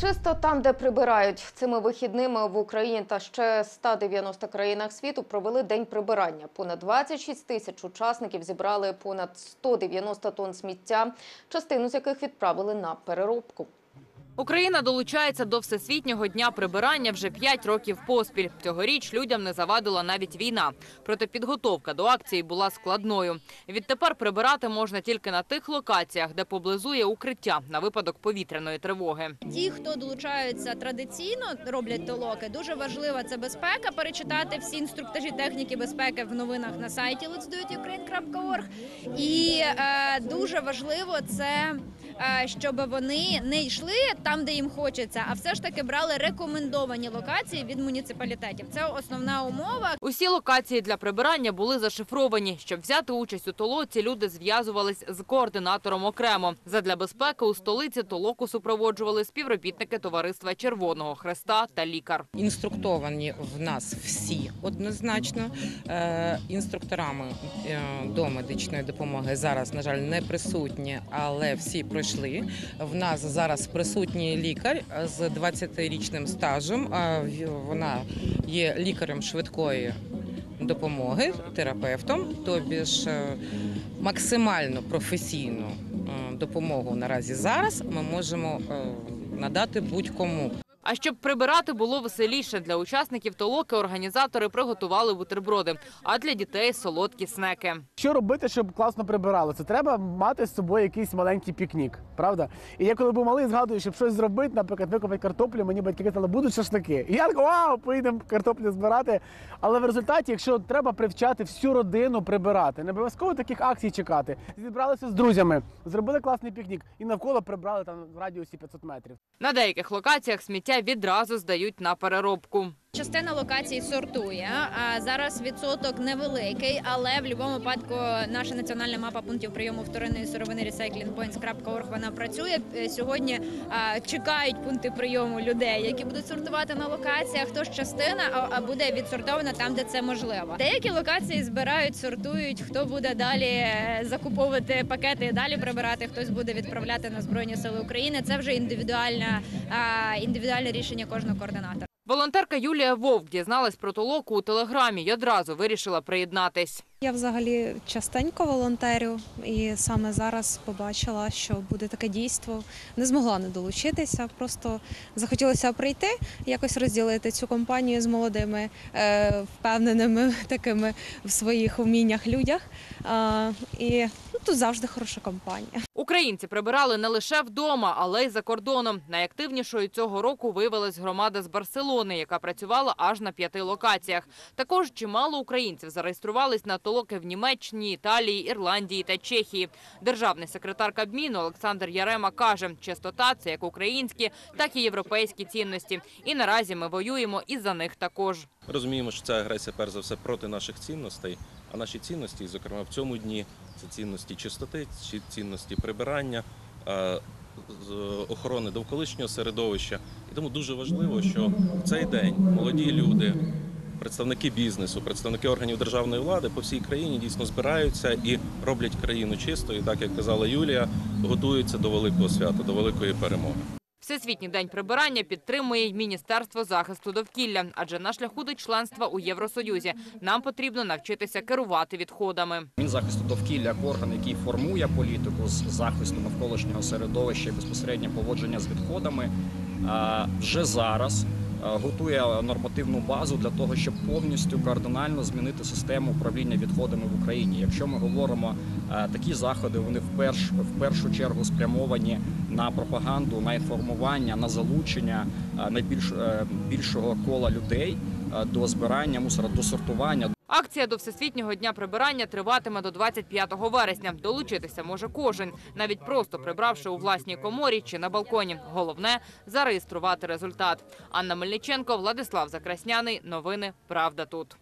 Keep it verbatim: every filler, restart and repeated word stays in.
Чисто там, де прибирають. Цими вихідними в Україні та ще ста дев'яноста країнах світу провели День прибирання. Понад двадцять шість тисяч учасників зібрали понад сто дев'яносто тонн сміття, частину з яких відправили на переробку. Україна долучається до Всесвітнього дня прибирання вже п'ять років поспіль. Цьогоріч людям не завадила навіть війна. Проте підготовка до акції була складною. Відтепер прибирати можна тільки на тих локаціях, де поблизу є укриття на випадок повітряної тривоги. Ті, хто долучаються традиційно, роблять толоки, дуже важлива це безпека. Перечитати всі інструктажі техніки безпеки в новинах на сайті летс ду іт юкрейн крапка орг. І е, дуже важливо це, е, щоб вони не йшли там, де їм хочеться, а все ж таки брали рекомендовані локації від муніципалітетів. Це основна умова. Усі локації для прибирання були зашифровані. Щоб взяти участь у толоці, люди зв'язувались з координатором окремо. Задля безпеки у столиці толоку супроводжували співробітники товариства Червоного Хреста та лікар. Інструктовані в нас всі однозначно. Е, інструкторами е, до медичної допомоги зараз, на жаль, не присутні, але всі пройшли. В нас зараз присутні лікар з двадцятирічним стажем. Вона є лікарем швидкої допомоги, терапевтом, тобі ж максимально професійну допомогу наразі зараз ми можемо надати будь-кому. А щоб прибирати було веселіше, для учасників толоки організатори приготували бутерброди, а для дітей – солодкі снеки. Що робити, щоб класно прибирали? Це треба мати з собою якийсь маленький пікнік, правда? І я коли був малий, згадую, щоб щось зробити, наприклад, викопати картоплю, мені батьки казали, будуть шашлики. І я так, вау, поїдемо картоплю збирати. Але в результаті, якщо треба привчати всю родину прибирати, не обов'язково таких акцій чекати. Зібралися з друзями, зробили класний пікнік і навколо прибрали там в радіусі п'ятсот метрів. На деяких локаціях сміття відразу здають на переробку. Частина локацій сортує, а зараз відсоток невеликий, але в будь-якому випадку наша національна мапа пунктів прийому вторинної сировини recycling points крапка орг вона працює. Сьогодні а, чекають пункти прийому людей, які будуть сортувати на локаціях. Тож частина а, а буде відсортована там, де це можливо. Деякі локації збирають, сортують, хто буде далі закуповувати пакети і далі прибирати, хтось буде відправляти на Збройні Сили України. Це вже індивідуальне, а, індивідуальне рішення кожного координатора. Волонтерка Юлія Вовк дізналась про толоку у телеграмі й одразу вирішила приєднатись. Я взагалі частенько волонтерю і саме зараз побачила, що буде таке дійство. Не змогла не долучитися, просто захотілося прийти, якось розділити цю компанію з молодими, впевненими такими в своїх вміннях людях. І ну, тут завжди хороша компанія. Українці прибирали не лише вдома, але й за кордоном. Найактивнішою цього року виявилась громада з Барселони, яка працювала аж на п'яти локаціях. Також чимало українців зареєструвались на толоки в Німеччині, Італії, Ірландії та Чехії. Державний секретар Кабміну Олександр Ярема каже, чистота – це як українські, так і європейські цінності. І наразі ми воюємо і за них також. Ми розуміємо, що ця агресія, перш за все, проти наших цінностей. А наші цінності, зокрема в цьому дні, це цінності чистоти, цінності прибирання, охорони довколишнього середовища. І тому дуже важливо, що в цей день молоді люди, представники бізнесу, представники органів державної влади по всій країні дійсно збираються і роблять країну чистою. Так, як казала Юлія, готуються до великого свята, до великої перемоги. Всесвітній день прибирання підтримує й Міністерство захисту довкілля, адже на шляху до членства у Євросоюзі нам потрібно навчитися керувати відходами. Мінзахисту довкілля як орган, який формує політику з захисту навколишнього середовища і безпосередньо поводження з відходами, вже зараз готує нормативну базу для того, щоб повністю кардинально змінити систему управління відходами в Україні. Якщо ми говоримо, такі заходи, вони в, перш, в першу чергу спрямовані на пропаганду, на інформування, на залучення найбільш, більшого кола людей до збирання мусора, до сортування. Акція до Всесвітнього дня прибирання триватиме до двадцять п'ятого вересня. Долучитися може кожен, навіть просто прибравши у власній коморі чи на балконі. Головне – зареєструвати результат. Анна Мельниченко, Владислав Закрасняний. Новини «Правда тут».